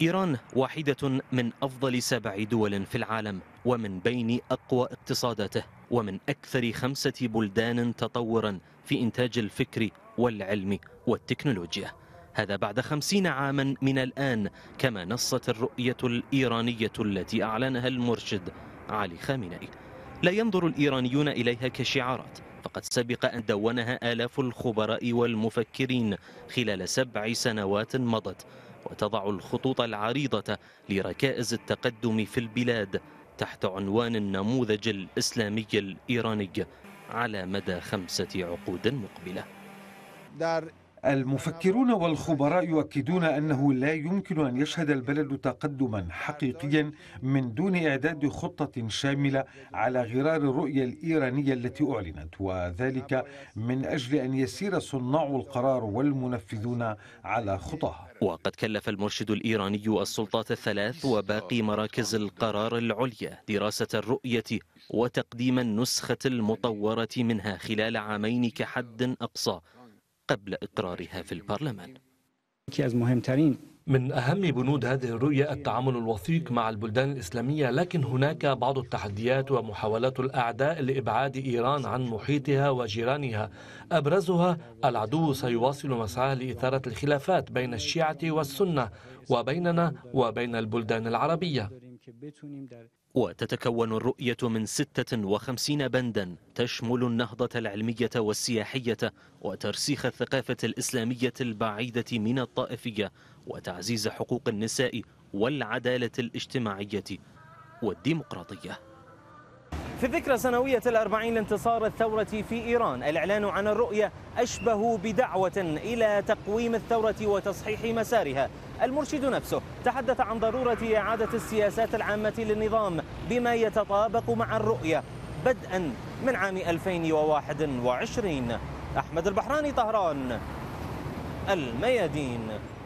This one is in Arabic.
إيران واحدة من أفضل 7 دول في العالم، ومن بين أقوى اقتصاداته، ومن أكثر 5 بلدان تطورا في إنتاج الفكر والعلم والتكنولوجيا. هذا بعد 50 عاما من الآن، كما نصت الرؤية الإيرانية التي أعلنها المرشد علي خامنئي. لا ينظر الإيرانيون إليها كشعارات، فقد سبق أن دونها آلاف الخبراء والمفكرين خلال 7 سنوات مضت، وتضع الخطوط العريضة لركائز التقدم في البلاد تحت عنوان النموذج الإسلامي الإيراني على مدى 5 عقود مقبلة. المفكرون والخبراء يؤكدون أنه لا يمكن أن يشهد البلد تقدما حقيقيا من دون إعداد خطة شاملة على غرار الرؤية الإيرانية التي أعلنت، وذلك من أجل أن يسير صناع القرار والمنفذون على خطاها. وقد كلف المرشد الإيراني السلطات الثلاث وباقي مراكز القرار العليا دراسة الرؤية وتقديم النسخة المطورة منها خلال عامين كحد أقصى قبل إقرارها في البرلمان. من أهم بنود هذه الرؤية التعامل الوثيق مع البلدان الإسلامية، لكن هناك بعض التحديات ومحاولات الأعداء لإبعاد إيران عن محيطها وجيرانها. أبرزها العدو سيواصل مسعاه لإثارة الخلافات بين الشيعة والسنة وبيننا وبين البلدان العربية. وتتكون الرؤية من 56 بندا تشمل النهضة العلمية والسياحية وترسيخ الثقافة الإسلامية البعيدة من الطائفية وتعزيز حقوق النساء والعدالة الاجتماعية والديمقراطية. في الذكرى سنوية 40 لانتصار الثورة في إيران، الإعلان عن الرؤية أشبه بدعوة إلى تقويم الثورة وتصحيح مسارها. المرشد نفسه تحدث عن ضرورة إعادة السياسات العامة للنظام بما يتطابق مع الرؤية بدءا من عام 2021. أحمد البحراني، طهران، الميادين.